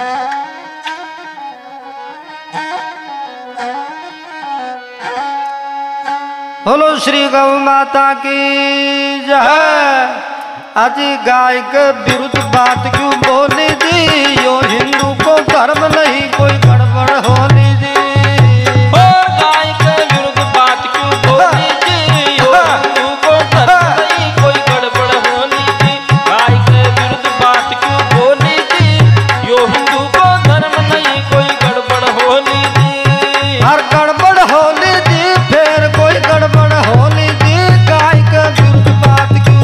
बोलो श्री गौ माता की जय। आज गाय के विरुद्ध बात क्यों बोली जी? यो हिंदू को धर्म नहीं कोई गड़बड़ होली जी। और गाय के विरुद्ध बात क्यों बोली जी? यो हिंदू को धर्म नहीं कोई गड़बड़ होली जी। गाय के विरुद्ध बात क्यों बोली जी? यो हिंदू को धर्म नहीं कोई गड़बड़ होली जी। हर गड़बड़ होली जी, फिर कोई गड़बड़ होली जी। गाय के विरुद्ध बात क्यों?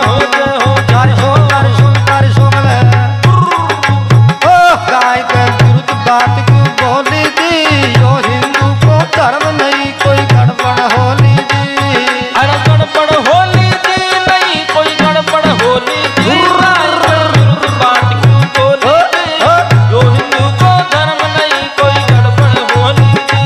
गाय के विरुद्ध बात क्यों बोली जी? यो हिंदू को धर्म नहीं कोई गड़बड़ होली जी। अरे गड़बड़ होली जी नहीं कोई गड़बड़ होली जी। गाय के विरुद्ध बात क्यों बोली जी? यो हिंदू को धर्म नहीं कोई गड़बड़ होली जी।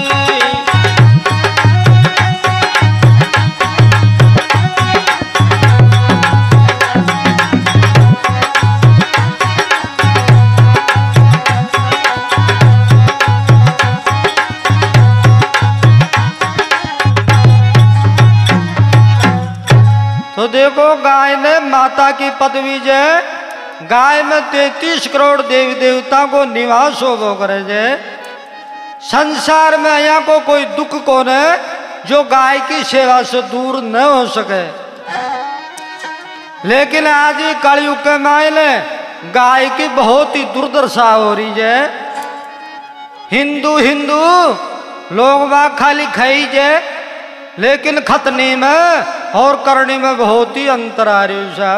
तो देखो, गाय ने माता की पदवी जे, गाय में 33 करोड़ देवी देवता को निवास हो करे जे। संसार में यहाँ को कोई दुख को न जो गाय की सेवा से दूर न हो सके। लेकिन आज ही कलयुग के मायने गाय की बहुत ही दुर्दशा हो रही है। हिंदू हिंदू लोग बाग खाली खाई जे, लेकिन खतनी में और करनी में बहुत ही अंतर आ रही है साहब।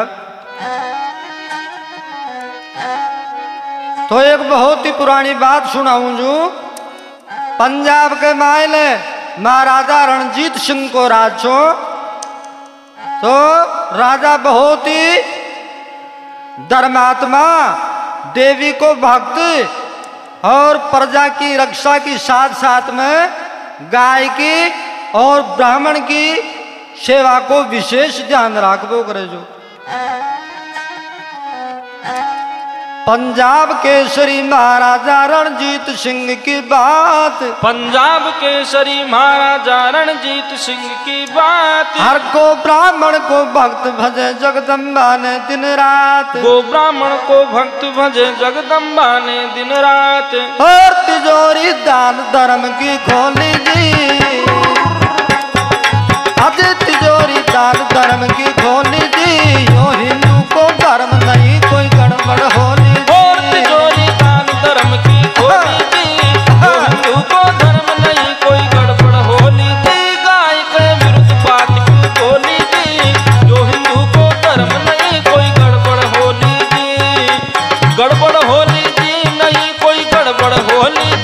तो एक बहुत ही पुरानी बात सुनाऊं जो पंजाब के मायने महाराजा रणजीत सिंह को राज छो। तो राजा बहुत ही धर्मात्मा, देवी को भक्त और प्रजा की रक्षा की साथ साथ में गाय की और ब्राह्मण की सेवा को विशेष ध्यान रखबो करे जो। पंजाब केसरी महाराजा रणजीत सिंह की बात। पंजाब केसरी महाराजा रणजीत सिंह की बात। हर को ब्राह्मण को भक्त भजे जगदम्बा ने दिन रात। गो ब्राह्मण को भक्त भजे जगदम्बा ने दिन रात। और तिजोरी दान धर्म की खोली जी। आज तिजोरी दान धर्म की खोली जी। यो हिंदू को धर्म नहीं कोई गड़बड़ होली। और तिजोरी दान धर्म की खोली जी। यो हिंदू को धर्म नहीं कोई गड़बड़ होली जी। गाय के विरुद्ध बात क्यों बोली जी? यो हिंदू को धर्म नहीं कोई गड़बड़ होली जी। गड़बड़ होली जी नहीं कोई गड़बड़ होली जी।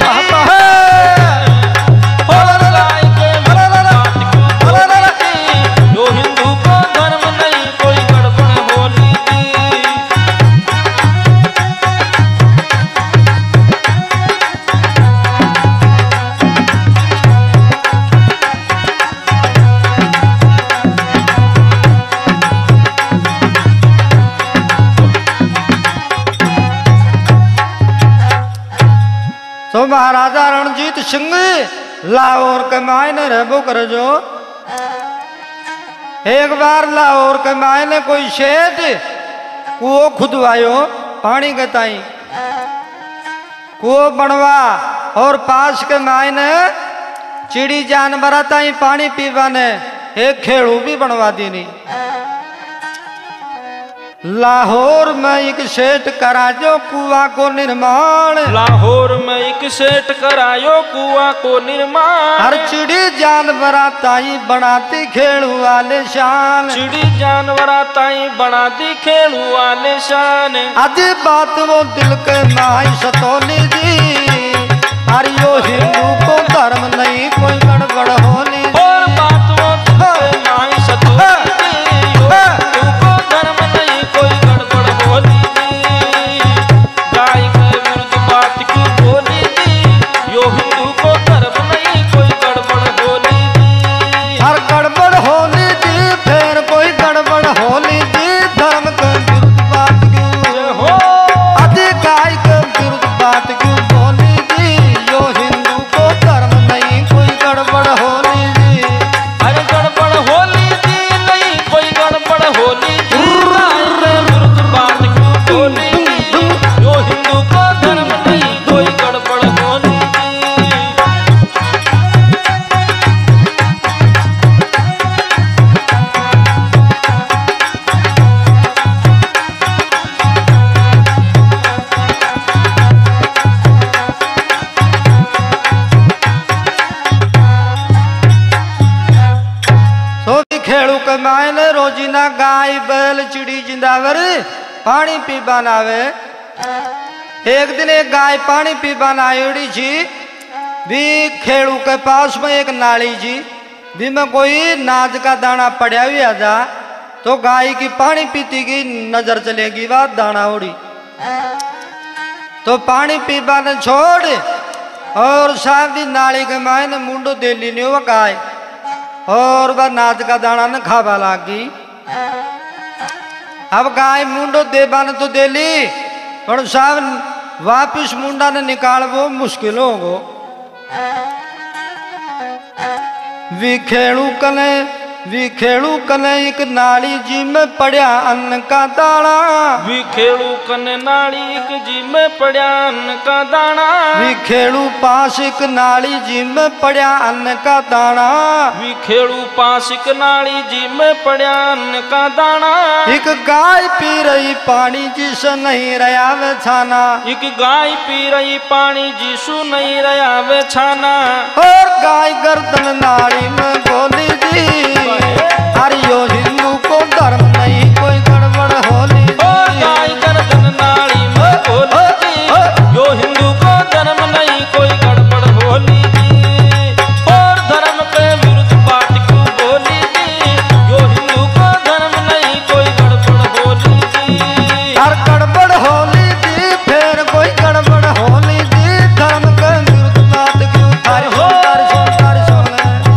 यो हिंदू को धर्म नहीं कोई गड़बड़ होली जी। तो महाराजा रणजीत सिंह लाहौर के मायने रहबो करे जो। एक बार लाहौर के मायने कोई सेठ कुओं खुदवायो पानी के ताई। कुओं बनवा और पास के मायने चिड़ी जानवर ताई पानी पीवा ने एक खेड़ू भी बनवा दीनी। लाहौर में एक सेठ करायो कुआ को निर्माण। लाहौर में एक सेठ करायो कुआ को निर्माण। हर चिड़ी जानवर ताई बनाती खेड़ू वाले शान। चिड़ी जानवर ताई बनाती खेड़ू वाले शान। आज बात वो दिल के माई सतोली जी। हर यो हिंदू को धर्म नहीं कोई गड़बड़ होली। और बात वो दिल के माई सतोली जी। यो हिंदू को धर्म नहीं कोई गड़बड़ होली जी। गाय के विरुद्ध बात क्यों बोली जी? यो हिंदू को धर्म नहीं कोई गड़बड़ होली जी। हर गड़बड़ होली जी, फिर कोई गड़बड़ होली जी। धर्म के विरुद्ध बात क्यों? हो आज गाय के विरुद्ध बात जिना गाय बैल चिड़ी जिंदावर पानी पीबान आवे। एक दिन एक गाय पानी पीबान आयोड़ी जी भी खेड़ू के पास में एक नाली जी भी में कोई नाज का दाना पड़ा हुआ जा तो गाय की पानी पीती की नजर चलेगी वह दाना उड़ी तो पानी पीबा ने छोड़ और सादी नाली के मायने मुंडो दे ली नहीं वो गाय और वह नाज का दाना ने खावा लागी। अब गाय मुंडो देबा ने तो दे ली पर साहब वापिस मुंडा ने निकाल वो मुश्किल होगो। विखेड़ू कने एक नाली जी में पड़ा अन्न का दाना। विखेड़ू कने नाली एक जी में पड़ा अन्न का दाना। विखेड़ू पास एक नाली जी में पड़ा अन्न का दाना। विखेड़ू पास एक नाली जी में पड़ा अन्न का दाना। एक गाय पी रही पानी जिसे नहीं रहा वे छाना। एक गाय पी रही पानी जिसु नहीं रहा वे छाना। और गाय गर्दन नाली में बोली दी अरे यो हिंदू को धर्म नहीं कोई गड़बड़ होली। और गाय गर्दन नाली में बोली दी यो हिंदू को धर्म नहीं कोई गड़बड़ होली दी। और धर्म के विरुद्ध बात क्यों बोली दी यो हिंदू को धर्म नहीं कोई गड़बड़ होली दी। और गड़बड़ होली दी फिर कोई गड़बड़ होली दी धर्म के विरुद्ध बात क्यों तारी सुन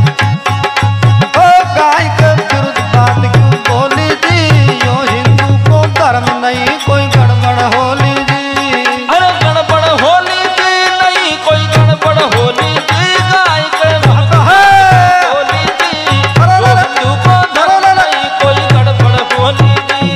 ओ गाय के विरुद्ध बात क्यों बोली दी यो हिंदू को धर्म नहीं कोई गड़बड़ होली दी। अरे गड़बड़ होली दी नहीं कोई गड़बड़ होली दी। गाय के विरुद्ध होली दी यो हिंदू को धर्म नहीं कोई गड़बड़ होली दी।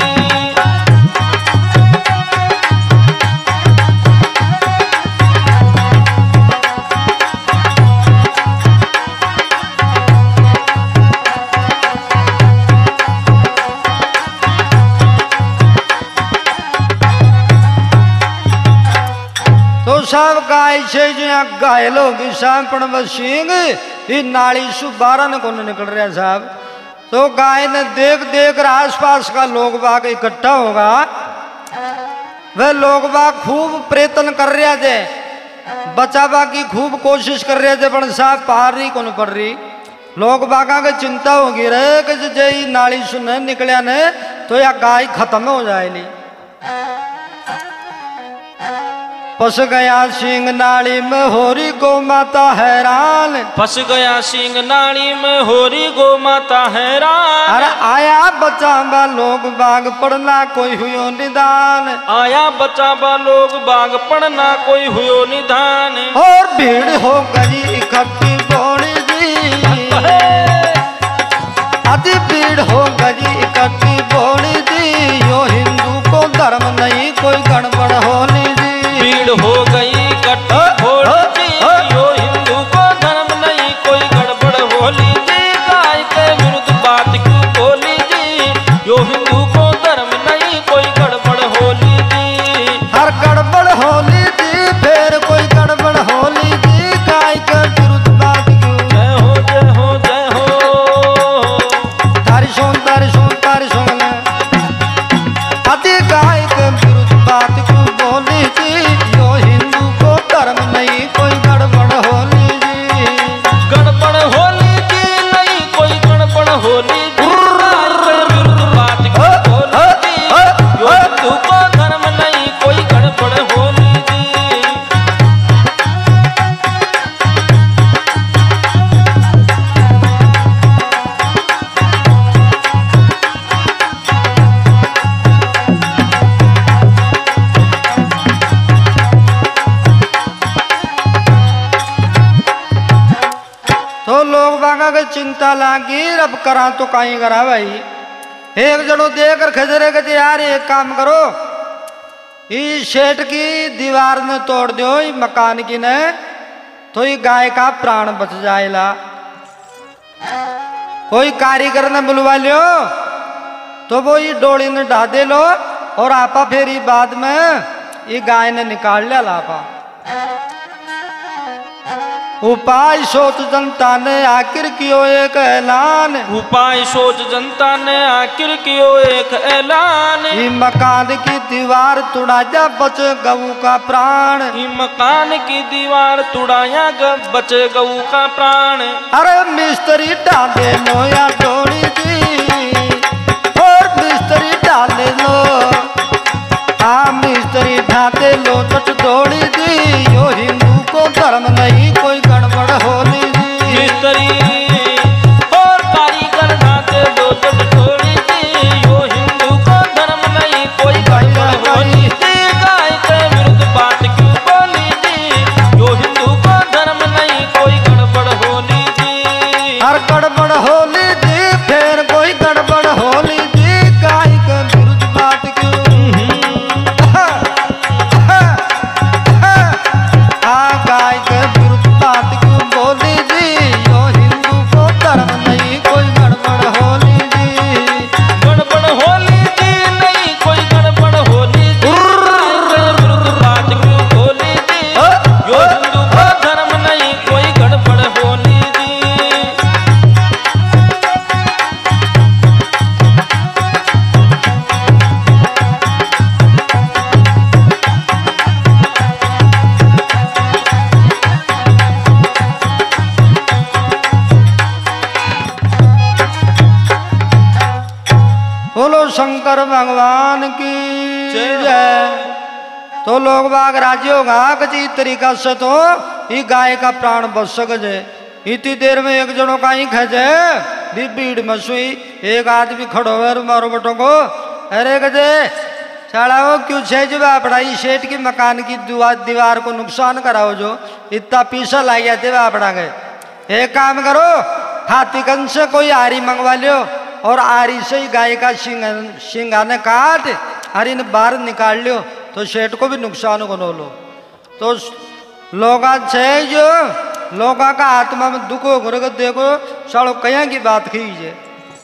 तो सब गाय से जो यहाँ घायल होगी साहब पण सिंह ये नाली सु बारह ने कौन निकल रहा साहब। तो गाय ने देख देख कर आसपास का लोग बाग इकट्ठा होगा वह लोग बाग खूब प्रयत्न कर रहे थे बचावा की खूब कोशिश कर रहे थे पण साहब पार रही कौन पड़ रही। लोग बागा के चिंता होगी रहे कि जय नाली सु न निकलिया ने तो यह गाय खत्म हो जाएगी। फंस गया सिंह नाली में होरी गो माता हैरान। फंस गया सिंह नाली में होरी गो माता हैरान। अरे आया बचावा लोग बाग पड़ना कोई हुयो निदान। आया बचावा लोग बाग पड़ना कोई हुयो निदान। और भीड़ हो गई इकट्ठी बोली दी अति भीड़ हो गई इकट्ठी बोली दी यो हिंदू को धर्म नहीं कोई गड़बड़ होली दी। भीड़ हो गई इकट्ठी बोली दी यो हिंदू को धर्म नहीं कोई गड़बड़ होली दी। गाय के विरुद्ध बात क्यों बोली दी यो हिंदू को धर्म नहीं कोई गड़बड़ होली दी। हर गड़बड़ होली दी फिर कोई गड़बड़ होली दी गाय के विरुद्ध बात क्यों। जय हो जय हो जय हो तारी सुन अति गाय के विरुद्ध बात क्यों बोली थी यो हिंदू को धर्म नहीं कोई गड़बड़ होली दी। गड़बड़ होली दी नहीं कोई गड़बड़ होली दी। गाय के विरुद्ध बात क्यों बोली दी यो हिंदू को धर्म नहीं कोई गड़बड़ होली दी। तो लोग बागा के चिंता लागी अब करा तो कहीं करा भाई। एक जनो देकर खजरे के यार एक काम करो इस शेठ की दीवार ने तोड़ दो मकान की ने तो ये गाय का प्राण बच जाएगा। कोई कारीगर ने बुलवा लियो तो वो ये डोली ने ढा दे लो और आपा फिर बाद में ये गाय ने निकाल लिया लापा। उपाय सोच जनता ने आखिर कियो एक ऐलान। उपाय सोच जनता ने आखिर कियो एक ऐलान। ये मकान की दीवार तुड़ाया बचे गऊ का प्राण। ई मकान की दीवार तुड़ाया बचे गऊ का प्राण। अरे मिस्त्री डाले लो या डोली दी, और मिस्त्री डाले लो, हाँ मिस्त्री ढाते लो चट डोली दी। यो हिंदू को धर्म नहीं कोई गड़बड़ होली दी। मिस्त्री और कारीगर ढाते लो चट डोली दी। यो हिंदू को धर्म नहीं कोई गड़बड़ होली दी। गाय के विरुद्ध बात क्यों बोली दी। यो हिंदू को धर्म नहीं कोई गड़बड़ होली दी। हर गड़बड़ होली दी, फिर कोई गड़बड़ होली दी। गाय के विरुद्ध बात क्यों, गाय के विरुद्ध बात क्यों बोली दी। यो हिंदू को धर्म नहीं कोई गड़बड़ होली दी। गड़बड़ होली दी नहीं कोई गड़बड़ होली दी। गाय के विरुद्ध बात क्यों बोली दी। यो हिंदू को धर्म नहीं कोई गड़बड़ होली दी। बोलो शंकर भगवान की जय। तो लोग बाग राजी होगा कि तरीका से तो ये गाय का प्राण बच सके। इतनी देर में एक जनों का ही खजे दी भीड़ में सुई एक आदमी खड़ो है मारो बटो को। अरे गजे साला वो क्यों छेज पढ़ाई सेठ की मकान की दीवार को नुकसान कराओ जो इतना पीछा लाई जाते पड़ा गए। एक काम करो हाथीकंज से कोई आरी मंगवा लियो और आरी से ही गाय का सिंगाने काट आरी ने बाहर निकाल लियो तो सेठ को भी नुकसान को नो लो। तो लोगा छे जो लोगा का आत्मा में दुख हो कर देखो सालो कया की बात खींचे।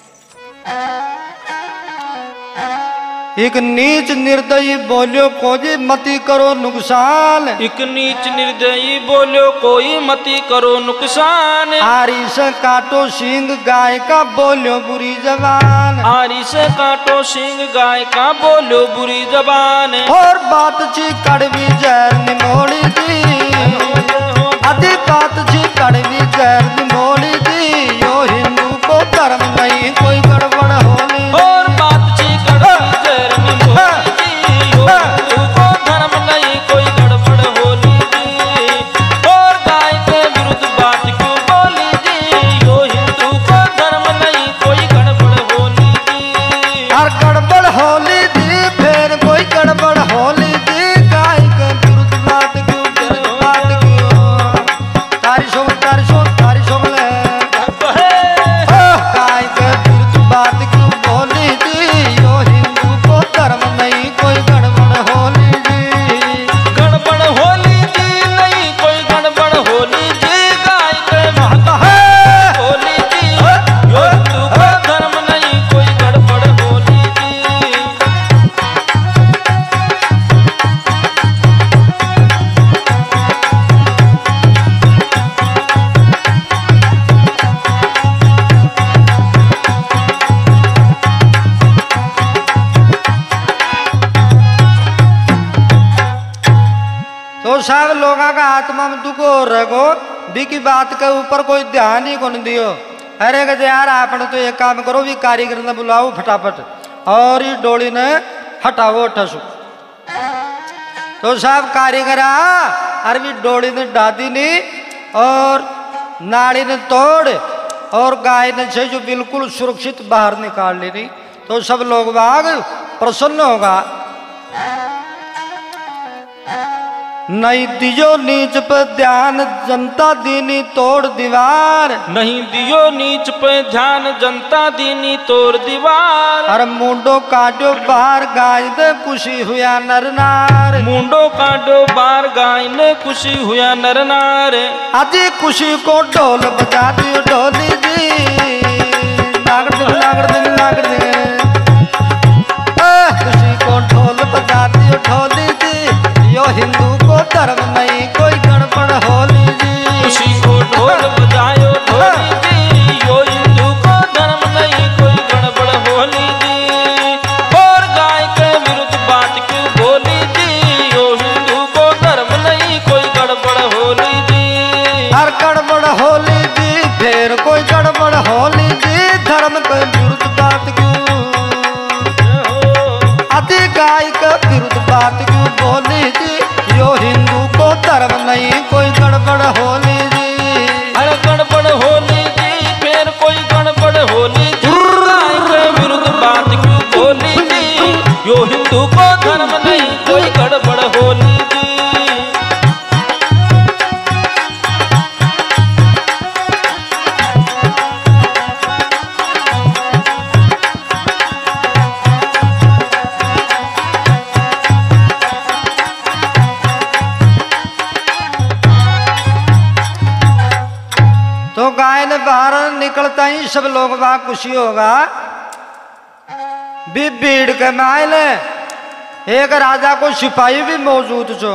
एक नीच निर्दयी बोलियो कोई मती करो नुकसान। एक नीच निर्दयी बोलो कोई मती करो नुकसान। आरी से काटो सींग गाय का बोलियो बुरी जबान। आरी से काटो सींग गाय का बोलो बुरी जबान। और बात छी कड़वी जहर निमोड़ी दी। आधी बात छी कड़वी जहर निमोड़ी दी। यो हिंदू को धर्म नहीं कोई गड़बड़ होली। और बात छी कड़वी जहर निमोड़ी दी। यो हिंदू को धर्म नहीं कोई गड़बड़ होली दी। और गाय के विरुद्ध बात क्यों बोली दी। यो हिंदू को धर्म नहीं कोई गड़बड़ होली दी। और गड़बड़ होली दी फिर कोई गड़बड़ होली दी। गाय के विरुद्ध बात क्यों बात क्यों तारी सोम ले गाय के विरुद्ध बात क्यों बोली दी। यो हिंदू को धर्म नहीं कोई गड़बड़ होली दी। गड़बड़ होली दी नहीं कोई गड़बड़ होली दी। गाय के महता होली दी। यो हिंदू का धर्म नहीं कोई गड़बड़ होली दी। तो सब लोगों का आत्मा में दुख हो रहो दी की बात के ऊपर कोई ध्यान ही कौन दियो। अरे गजे यार आपने तो एक काम करो भी कारीगर ने बुलाओ फटाफट और ये डोली ने हटाओ ठसू। तो सब कारीगर अरे भी डोली ने डादी नहीं और नाड़ी ने तोड़ और गाय ने से जो बिल्कुल सुरक्षित बाहर निकाल ली नहीं। तो सब लोग बाग प्रसन्न होगा। नहीं दियो नीच पे ध्यान जनता दीनी तोड़ दीवार। नहीं दियो नीच पे ध्यान जनता दीनी तोड़ दीवार। अरे मुंडो काटो बाहर गाय दे खुशी हुआ नर नार। मुंडो काटो बार गाय ने खुशी हुआ नर नार। आजी खुशी को ढोल बजा दियो ढोली दी। नागर दिन नागर दिन नागर दिन खुशी को ढोल बजा दियो ढोली दी। यो हिंदू को धर्म नहीं कोई गड़बड़ होली दी। खुशी को होली जी, धर्म के विरुद्ध बात क्यों, अति गाय के विरुद्ध बात क्यों बोली जी, यो हिंदू को धर्म नहीं कोई गड़बड़ होली जी। अरे गड़बड़ होली जी, फिर कोई गड़बड़ होली जी, गाय के विरुद्ध बात क्यों बोली जी, यो हिंदू को धर्म नहीं कोई गड़बड़ होली जी। तो गाय ने बाहर निकलता ही सब लोग वहां खुशी होगा। भीड़ के मायल एक राजा को सिपाही भी मौजूद छो,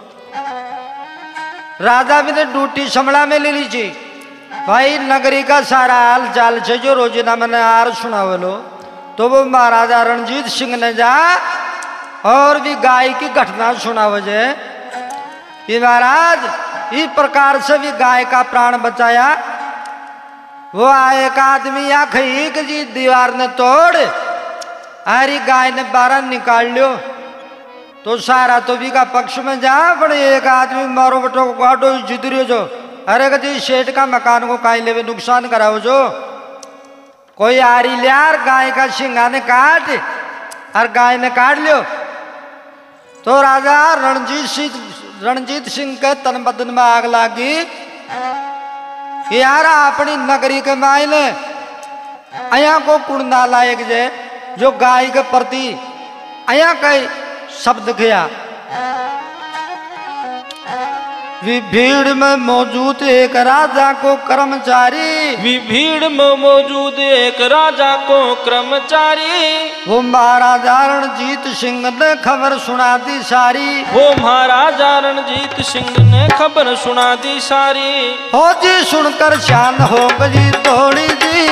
राजा भी ने ड्यूटी समला में ले लीजिए भाई, नगरी का सारा हाल चाल से जो रोजीना मैंने आर सुना बोलो। तो वो महाराजा रणजीत सिंह ने जा और भी गाय की घटना सुना वजह कि महाराज इस प्रकार से भी गाय का प्राण बचाया। वो आए एक आदमी या खई कि जी दीवार ने तोड़, अरे गाय ने बारह निकाल लियो, तो सारा तो भी का पक्ष में जा बड़े एक आदमी मारो बटो को काटो जिदरियो जो, अरे जी शेठ का मकान को काई लेवे नुकसान कराओ जो, कोई आरी लियार गाय का सिंगा ने काट और गाय ने काट लियो। तो राजा रणजीत सिंह के तन बदन में आग लागी कि यार अपनी नगरी के मायने अया को कुण ना लायक जे जो गाय के प्रति अया कई शब्द किया। भीड़ में मौजूद एक राजा को कर्मचारी, भीड़ में मौजूद एक राजा को कर्मचारी, वो महाराजा रणजीत सिंह ने खबर सुना दी सारी, वो महाराजा रणजीत सिंह ने खबर सुना दी सारी। हो जी सुनकर शान हो गई थोड़ी जी,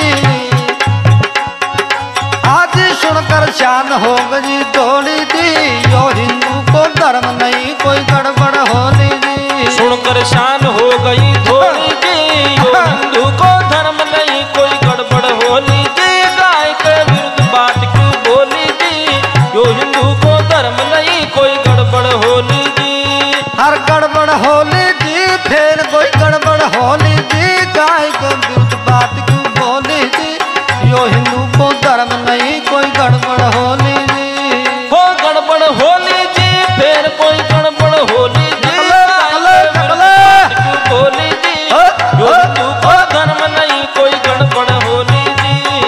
आज सुनकर शान हो गई थोड़ी जी, यो हिंदू को धर्म नहीं कोई गड़बड़ होली जी, सुनकर शान हो गई थोड़ी जी, यो हिंदू को धर्म नहीं कोई गड़बड़ होली जी, गाय के विरुद्ध बात क्यों बोली जी, यो हिंदू को धर्म नहीं कोई गड़बड़ होली जी। हर गड़बड़ होली जी, फिर कोई गड़बड़ होली जी, गाय के विरुद्ध बात क्यों बोली जी, यो हिंदू को धर्म नहीं कोई गड़बड़ होली जी। हो गड़बड़ होली जी, फिर कोई गड़बड़ होली जी, होली जी, यो हिंदू को धर्म नहीं कोई गड़बड़ होली जी।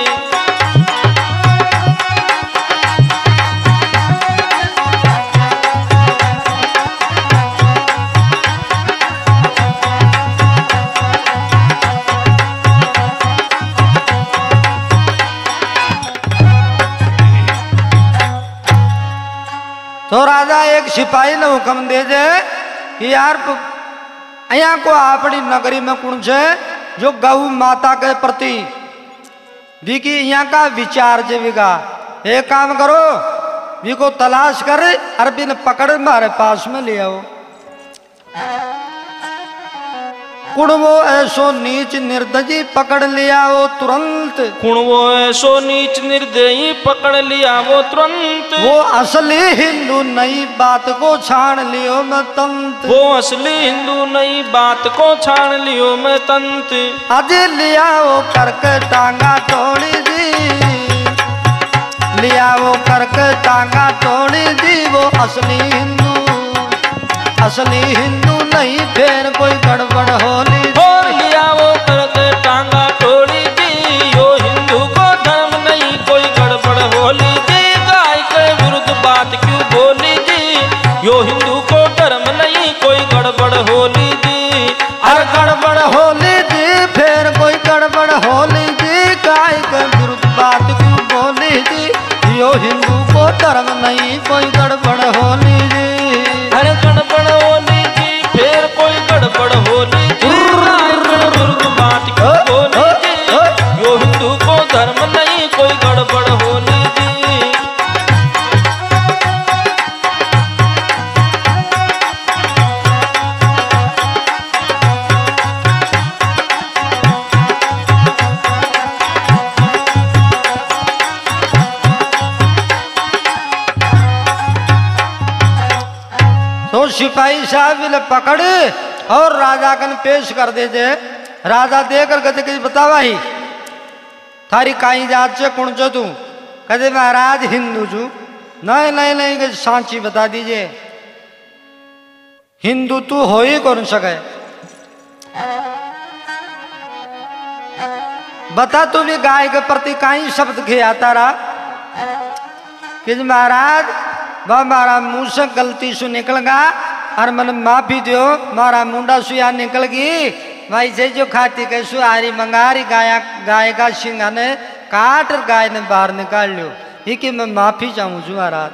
तो राजा एक सिपाही ने हुक्म दे दे कि यार अया को अपनी नगरी में कौन से जो गौ माता के प्रति भी यहाँ का विचार जीविका, एक काम करो भी को तलाश कर और बिन पकड़ हमारे पास में ले आओ। कुण वो ऐसो नीच निर्दयी पकड़ लिया वो तुरंत, कुण वो ऐसो नीच निर्दयी पकड़ लिया वो तुरंत, वो असली हिंदू नई बात को छान लियो मैं तंत, वो असली हिंदू नई बात को छान लियो मैं तंत, आज लिया वो करके टांगा तोड़ी दी, लिया वो करके टांगा तोड़ी दी, वो असली हिंदू नहीं फिर कोई गड़बड़ होली हो, लिया वो करके टांगा तोड़ी दी, यो हिंदू को धर्म नहीं कोई गड़बड़ होली जी, गाय के विरुद्ध बात क्यों बोली जी, यो हिंदू को धर्म नहीं कोई गड़बड़ होली जी। हर गड़बड़ होली जी, फिर कोई गड़बड़ होली जी, गाय के विरुद्ध बात क्यों बोली जी, यो हिंदू को धर्म नहीं कोई गड़बड़ होली जी। हर गड़बड़ होली जी, फिर कोई गड़बड़ होली जी, गाय के विरुद्ध बात क्यों बोली जी, यो हिंदू को धर्म नहीं कोई गड़बड़ होली जी। सिपाही साहब भी पकड़ और राजा कन पेश कर दे जे। राजा देकर कहते कि बतावा ही थारी काई जात से कौन छो तू? कहते महाराज हिंदू छू। नहीं नहीं नहीं कि सांची बता दीजिए, हिंदू तू हो ही कौन सके, बता तू भी गाय के प्रति काई शब्द के आता रहा? कि महाराज वह मारा मुंह से गलती से निकल गया और मन माफी दो, मारा मुंडा सुया निकल गई भाई से जो खाती के सुहारी मंगारी गाय का सिंगा ने काट गाय ने बाहर निकाल लियो, ये कि मैं माफी चाहूँ छू महाराज,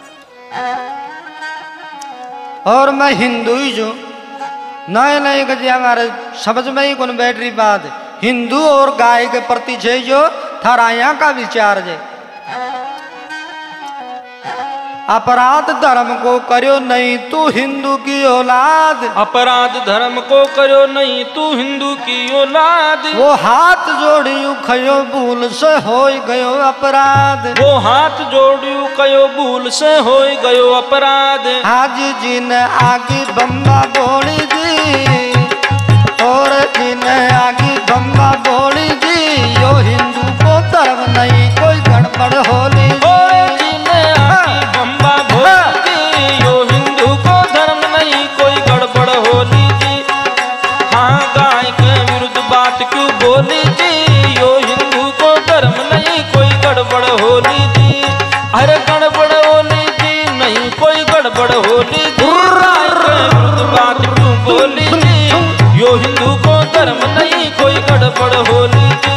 और मैं हिंदू ही छू। नहीं नहीं कि हमारे समझ में ही कौन बैठ रही बात, हिंदू और गाय के प्रति छे जो थारा यहाँ का विचार है। अपराध धर्म को करो नहीं तू हिंदू की औलाद, अपराध धर्म को करो नहीं तू हिंदू की औलाद। वो हाथ जोड़ियो खयो भूल से हो गयो अपराध, वो हाथ जोड़ियो कयो भूल से हो गयो अपराध। आज जिन आगे बम्बा बोली जी, और जिन आगे बम्बा बोली जी, यो हिंदू को धर्म नहीं कोई गड़बड़ होली। बोली जी यो हिंदू को धर्म नहीं कोई गड़बड़ होली जी, अरे गड़बड़ होली जी नहीं कोई गड़बड़ होली जी, बात क्यों बोली जी यो हिंदू को धर्म नहीं कोई गड़बड़ होली जी।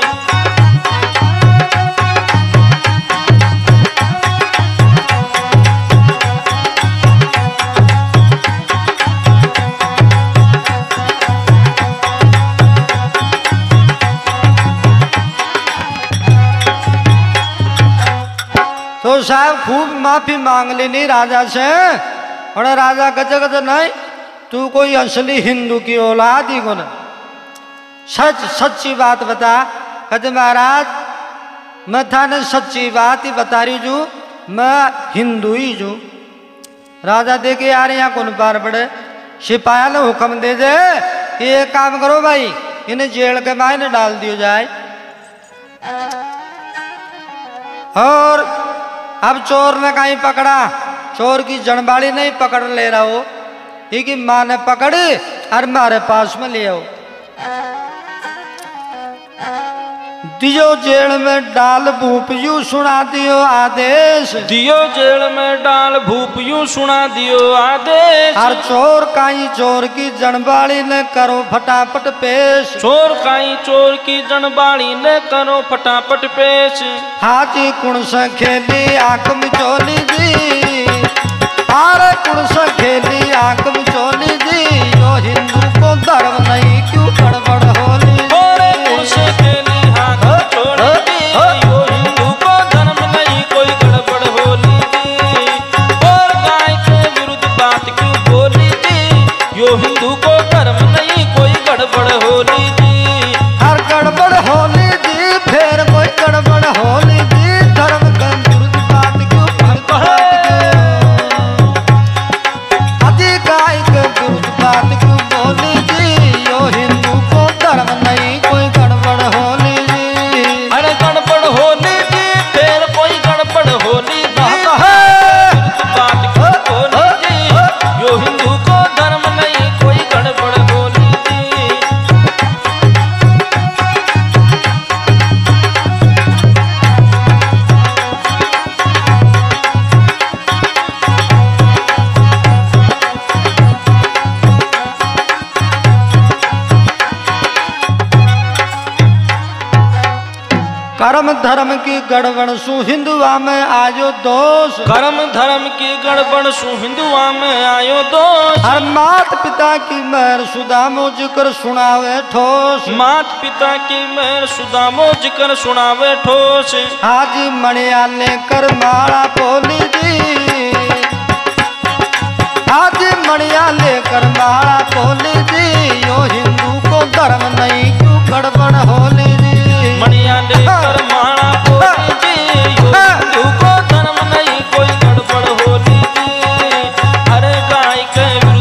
तो साहब खूब माफी मांग लेनी राजा से, और राजा कहते कहते नहीं तू कोई असली हिंदू की औलाद ही कौन, सच सच्ची बात बता। कहते महाराज मैं थाने सच्ची बात ही बता रही हूँ, मैं हिंदू ही हूँ। राजा देखे यार यहाँ कौन पार पड़े, सिपाही ने हुक्म दे दे कि एक काम करो भाई इन्हें जेल के मायने डाल दिया जाए। और अब चोर ने कहीं पकड़ा, चोर की जनबाड़ी नहीं पकड़ ले रहा हो, ठीक है माँ ने पकड़ और मारे पास में ले आओ, दियो जेल में डाल भूप यूं सुना दियो आदेश, दियो जेल में डाल भूप यूं सुना दियो आदेश। और चोर काई चोर की जनबाड़ी ने करो फटाफट पेश, चोर काई चोर की जनबाड़ी ने करो फटाफट पेश। हाथी कुण से खेली आंख में चोली जी, आरे कुण से खेली आंख में चोली जी, यो हिंदू को धर्म नहीं क्यों गड़बड़ होली। ओरे कुण से खेली आंख में चोली जी, यो हिंदू को धर्म नहीं कोई गड़बड़ होली जी। और गाय के विरुद्ध बात क्यों बोली जी, यो हिंदू को धर्म नहीं कोई गड़बड़ होली जी। हर गड़बड़ होली जी, फिर कोई गड़बड़ होली जी, धर्म के विरुद्ध बात क्यों आदि गाय के विरुद्ध बात क्यों बोली जी, यो हिंदू को धर्म नहीं कोई गड़बड़ होली जी। अरे गड़बड़ होली जी, फिर कोई गड़बड़ होली जी, बात क्यों बोली जी, यो हिंदू को धर्म नहीं कोई गड़बड़ होली जी। कर्म धर्म की गड़बड़ सु हिंदुआ में आयो दोष, कर्म धर्म की गड़बड़ सु हिंदुआ में आयो दोष। हर मात पिता की मेहर सुदामो जिक्र सुनावे ठोस, मात पिता की मेहर सुदामो जिक्र सुनावे ठोस। हाजी मणिया लेकर माला बोली जी, हाजी मणिया लेकर माला बोली जी, यो हिंदू को धर्म नहीं क्यों गड़बड़ होली जी। मणिया लेकर माला बोली जी, यो हिंदू को धर्म नहीं कोई गड़बड़ होली जी। अरे गाय के विरुद्ध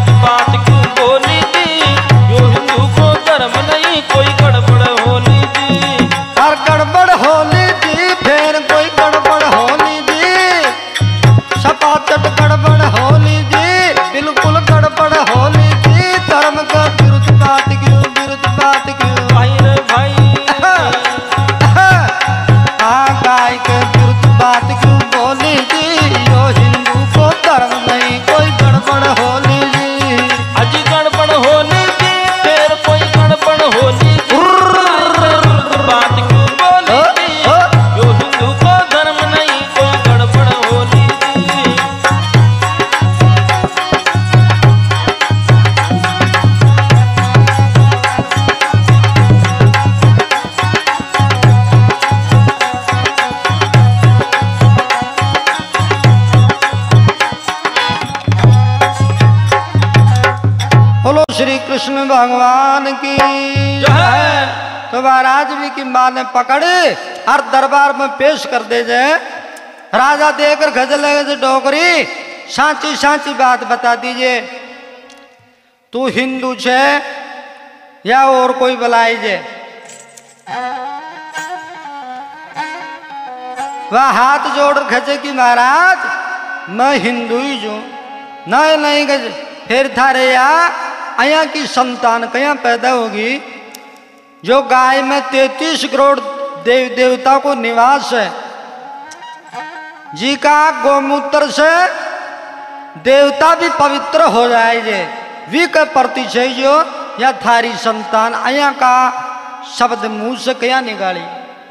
श्री कृष्ण भगवान की जय। तो महाराज भी की मां ने पकड़े और दरबार में पेश कर दे जाए। राजा देकर गजल लगे से डोकरी सांची सांची बात बता दीजिए, तू हिंदू छे या और कोई बलाई जे? वह हाथ जोड़ खचे कि महाराज मैं हिंदू ही हूं। नहीं नहीं गज फिर थारे या अया की संतान कया पैदा होगी जो गाय में 33 करोड़ देव देवता को निवास है, जी का गोमूत्र से देवता भी पवित्र हो जाए वी के प्रति जो या थारी संतान अया का शब्द मुंह से क्या निकाली।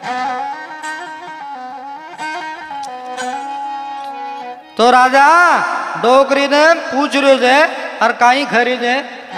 तो राजा डोकरी ने पूछ रहे जे और काई खरीदे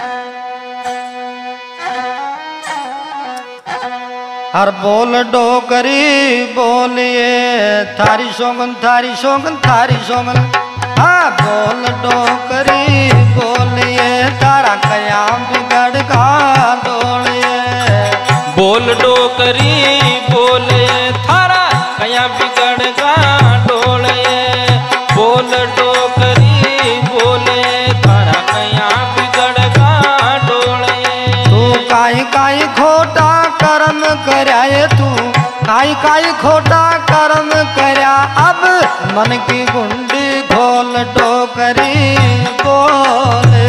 हर बोल डोकरी बोलिए थारी सोगन थारी सोगन थारी सोगन। हाँ बोल डोकरी बोलिए तारा कया बिगड़ का डोलिए। बोल डोकरी बोले थारा कया बिगड़ का डोलिए। बोल डोकरी बोले थारा कया बिगड़ का डोलिए। तू काई काई खोटा कर्म कराए, तू काई काई खोटा कर्म करया। अब मन की गुंडी खोल डोकरी बोले।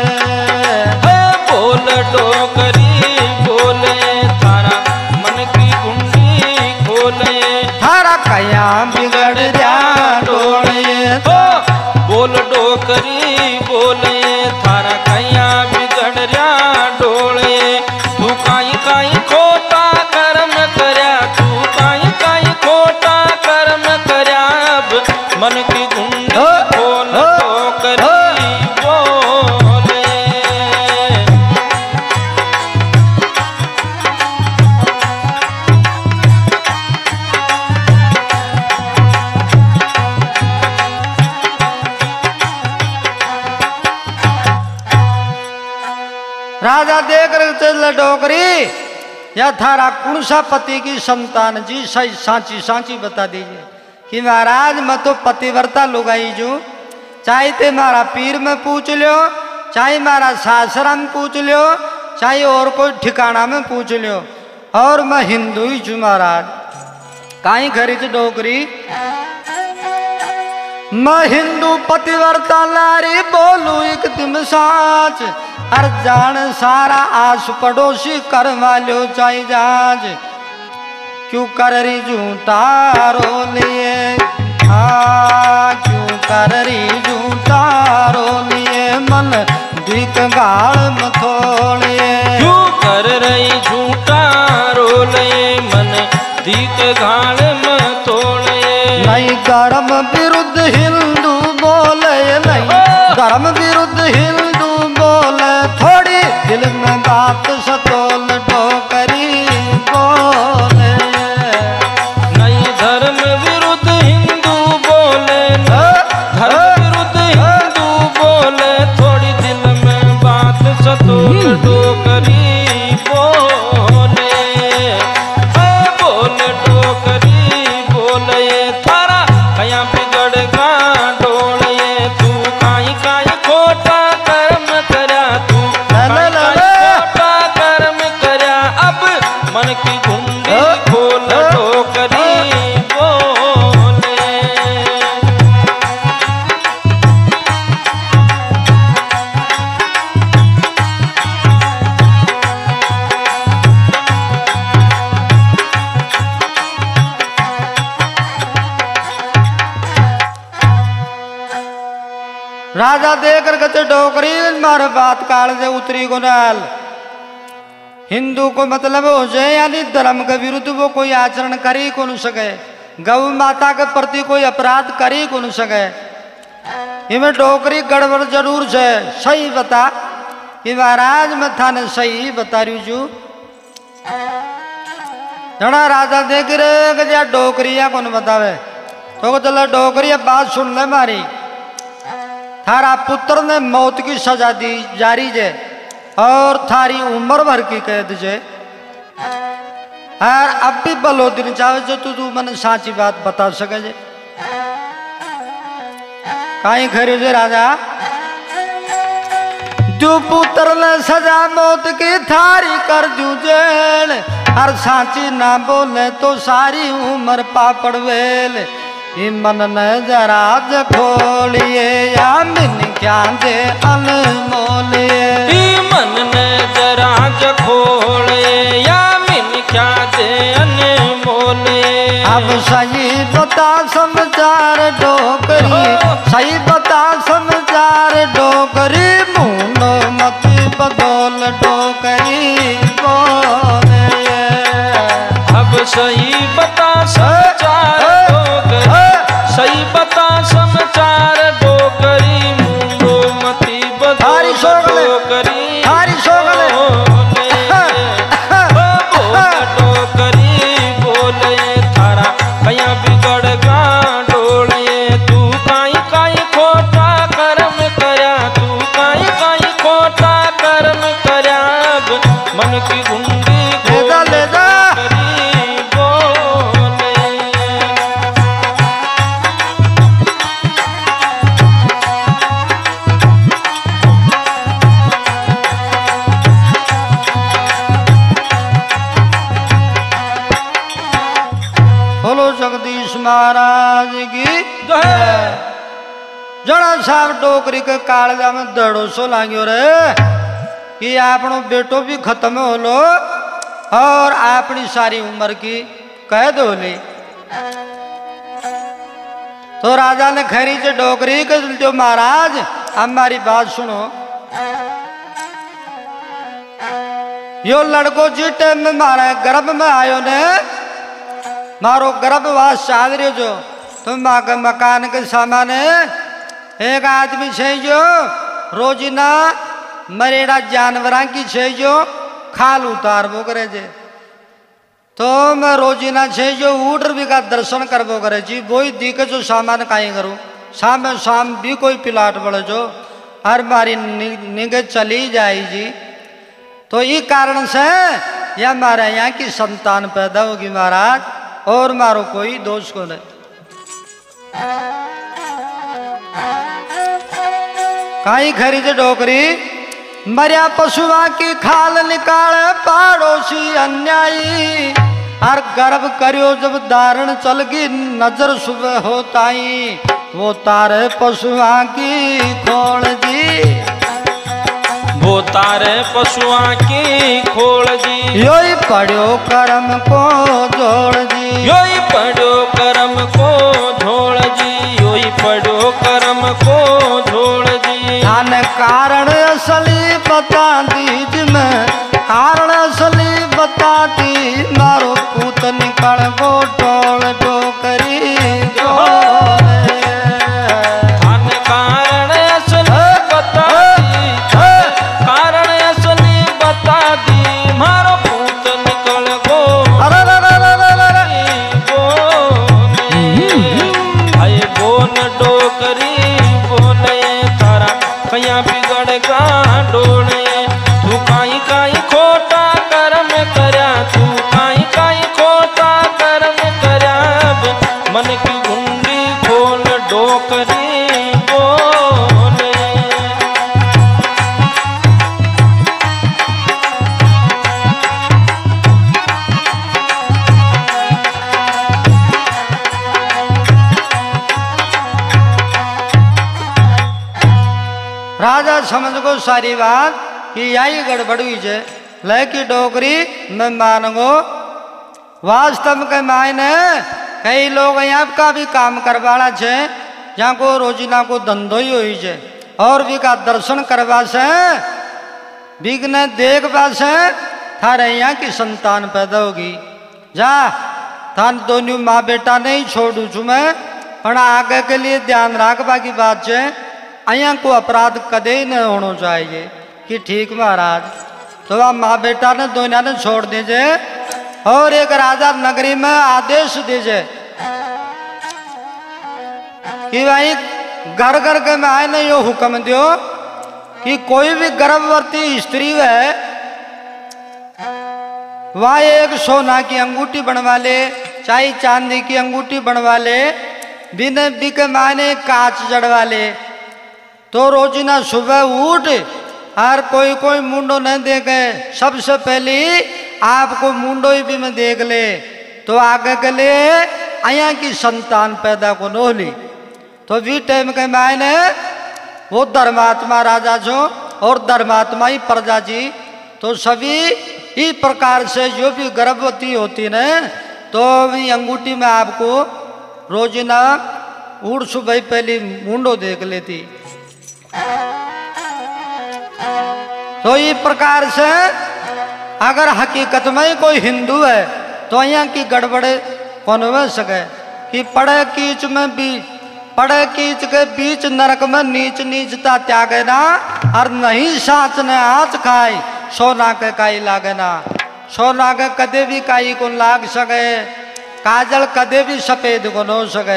बोल डोकरी बोले थारा मन की कुंडी खोले। थारा कया बिगड़ जा डोले। बोल डोकरी बोले थारा कया बिगड़ जा डोले। तू काई काई खोटा कर्म करया, तू काई काई खोटा कर्म करया। अब मन की गुंडी खोल डोकरी बोले। राजा देख रहे चल डोकरी या थारा कौन सा पति की संतान जी सही सांची सांची बता दीजिए कि महाराज मैं तो पतिव्रता लुगाई जू। चाहे ते मारा पीर में पूछ लो, चाहे मारा सासरा में पूछ लो, चाहे और कोई ठिकाना में पूछ लो, और मैं हिंदू ही छू महाराज। काई खरीद डोकरी मैं हिंदू पतिव्रता लारी बोलू एक तुम साच। हर जान सारा आस पड़ोसी कर वालो चाहे जाज। क्यों कर रही झूठा रो लिए, क्यों कर रही झूठा रो लिए। मन दिक गाल में थोड़िए, क्यों कर रही झूठा रोले। मन दीक गाल में तोड़े। नहीं धर्म विरुद्ध हिंदू बोले, नहीं धर्म विरुद्ध हिंदू बोले। थोड़ी दिल में बात सतोल डोकरी बोले। नहीं धर्म विरुद्ध हिंदू बोले, धर्म विरुद्ध हिंदू बोले। थोड़ी दिल में बात सतोल डोकरी बोले। बोल डोकरी बोले थारा कया बिगड़ का डोले। तू काई काई खोटा कर्म करया, तू काई काई खोटा कर्म करया। अब मन की गुंडी खोल डोकरी बोले। राजा देकर कचे डोकरी मारे बात काल से उतरी को नाल। हिंदू को मतलब हो जाए यानी धर्म के विरुद्ध वो कोई आचरण कर ही को न सके, गौ माता के प्रति कोई अपराध कर ही को न सके। इनमें डोकरी गड़बड़ जरूर है। सही बता कि महाराज मैं थाने सही बता रही छू। जड़ा राजा देख रहे डोकरिया को न बतावे तो चलो डोकरिया बात सुन ले मारी। थारा पुत्र ने मौत की सजा दी जारी जे, और थारी उम्र भर की कैद जे और अब भी बलो दिन चाहे जो तू मन साची बात बता सके जे काई खरी जे राजा जो पुत्र ने सजा मौत की थारी कर दू जेल हर साची ना बोले तो सारी उम्र पापड़ वेल मन ने जरा खोलिए या मिन क्या दे अनमोलिए मन ने जरा खोलिए या मिन क्या दे अनमोलिए अब सही बता समाचार डोकरी सही बता समाचार डोकरी मुंडो मत बदौल डोकरी बोले अब सही बता समाचार डोकरी सही बता समाचार डोकरी मुंडो मती बदौल डोकरी महाराज की जड़ा साहब डोकरी के कालजा में दड़ो सो लाग्यो रे कि आपनो बेटो भी खत्म हो लो और अपनी सारी उम्र की कैद हो ली। तो राजा ने खरी से डोकरी के जो महाराज हमारी बात सुनो यो लड़को जी टाइम में मारा गर्भ में आयो ने मारो गर्भवास चाल रहे जो तुम आगे मकान के सामने एक आदमी छे जो रोजिना मरेड़ा जानवर की छे जो खाल उतार वो करे जे तो मैं रोजिना छे जो उड़ भी का दर्शन करबो करे जी वही दिखे जो सामान काई करूँ शाम भी कोई पिलाट बढ़े जो हर बारी निगे चली जाए जी। तो ये कारण से या हमारे यहाँ की संतान पैदा होगी महाराज और मारो कोई दोष को नहीं। काई खरीद डोकरी मरिया पशुआ की खाल निकाल पाड़ोसी अन्यायी हर गर्भ करियो जब दारण चल गई नजर सुबह होताई वो तारे पशुआ की खोल दी वो तारे पशुआ की खोल दी यो ही पढ़ो कर्म को जोड़ दी यो ही पढ़ो कर्म को जोड़ दी यो ही पढ़ो कर्म को जोड़ दी धन कारण असली बता दीज में कारण असली बता दी मारो पूत निकल गो टोल डोकरी धन कारण असली बता दी कारण असली बता दी मारो पूत निकल गो हाय बोन डोकरी बोले तारा कया बिगड़ गा डोले तू काई काई खोटा कर्म करया तू काई काई खोटा कर्म करया मन की गुंडी खोल डोकरी बोले राजा समझ को सारी बात कि यही गड़बड़ हुई है लेकिन डोकरी मैं मानगो वास्तव के मायने कई लोग यहाँ का भी काम करवाना छे जहाँ को रोजिना को धंधो ही हुई है और भी का दर्शन करवा से बिगने देख पासे थारे यहाँ की संतान पैदा होगी जा थान दोनों माँ बेटा नहीं छोड़ू छू मैं पर आगे के लिए ध्यान रखवा की बात है अया को अपराध कदे ही नहीं होना चाहिए कि ठीक महाराज तो वह माँ बेटा ने दोनों ने छोड़ दीजिए और एक राजा नगरी में आदेश दीजिए कि भाई घर घर के में आए ने यो हुक्म दियो कि कोई भी गर्भवती स्त्री है वह एक सोना की अंगूठी बनवा ले, चाहे चांदी की अंगूठी बनवा ले, बिन बिके माने कांच जड़वा ले, तो रोजिना सुबह उठ और कोई कोई मुंडो न देखे, सबसे पहले आपको मुंडो ही भी में देख ले, तो आगे के लिए आया की संतान पैदा को नोली। तो भी टाइम के मायने वो धर्मात्मा राजा जो और धर्मात्मा ही प्रजा जी, तो सभी इस प्रकार से जो भी गर्भवती होती न, तो भी अंगूठी में आपको रोजिना उड़ सुबह पहली मुंडो देख लेती। तो इस प्रकार से अगर हकीकत में कोई हिंदू है तो यहाँ की गड़बड़ कौन हो सके कि पड़े कीच में बीच, पड़े कीच के बीच नरक में नीच नीचता त्यागे ना, और नहीं साच ने आँच खाए सोना के काई लागे ना। सोना के कदे भी काई को लाग सके, काजल कदे भी सफेद को न हो सके।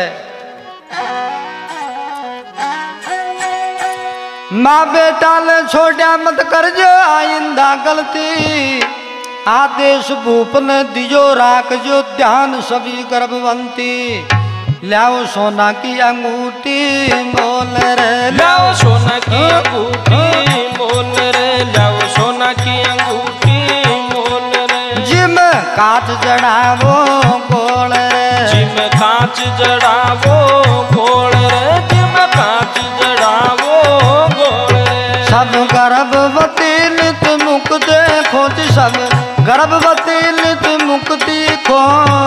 माँ बेटा ले छोड़ा मत कर जो आइंदा गलती, आदेश भूप ने दियो राख जो ध्यान सभी गर्भवंती। लाओ सोना की अंगूठी मोल रे, लाओ सोना की अंगूठी मोल रे, लाओ सोना की अंगूठी मोल रे। जिम कांच जड़ावो गोल रे, जिम कांच जड़ावो गोल रे, जिम कांच जड़ावो गोल रे। सब गर्भवती नित मुख देखो, सब गर्भवती नित मुख देखो,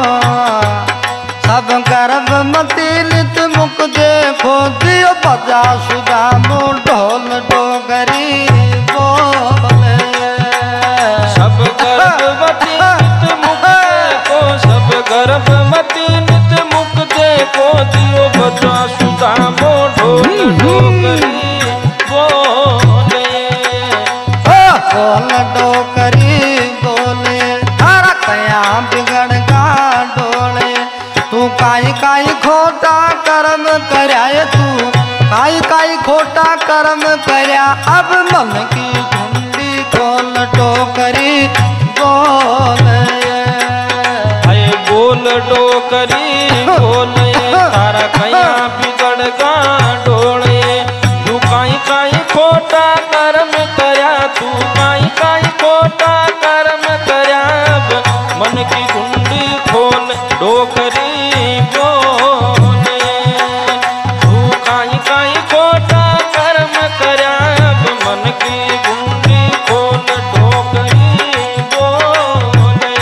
सब गर्भवती नित मुख देखो, दियो बजा सुधा मो ढोल डोगरी बोले। सब गर्भवती नित मुख देखो, सब गर्भवती नित मुख देखो, दियो बजा सुधा मो ढोल डोगरी बोले। बोल डोकरी बोले, हरा कया बिगड़ गा डोले। तू काई काई खोटा कर्म करया, तू काई काई खोटा कर्म करया, अब मन की कुंडी खोल डोकरी बोले। अये बोल डोकरी बोले, तारा कया बिगड़ गा डोले। तू काई काई खोटा कर्म करया, तू काई काई खोटा कर्म करया, मन की कुंडी खोल डोकरी बोले। तू काई काई खोटा कर्म करया, मन की कुंडी खोल डोकरी बोले।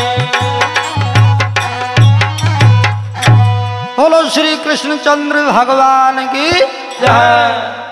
बोलो श्री कृष्णचंद्र भगवान की जय।